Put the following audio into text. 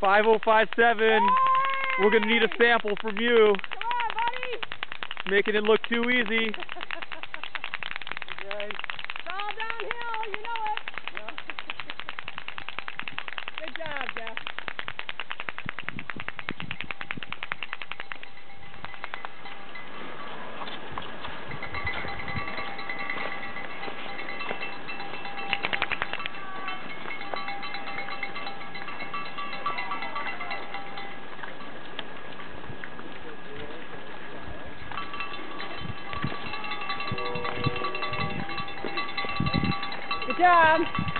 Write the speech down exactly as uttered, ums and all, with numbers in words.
five oh five seven. We're going to need a sample from you. Come on, buddy. Making it look too easy. It's all downhill, you know it. Good job, Jeff. Good job.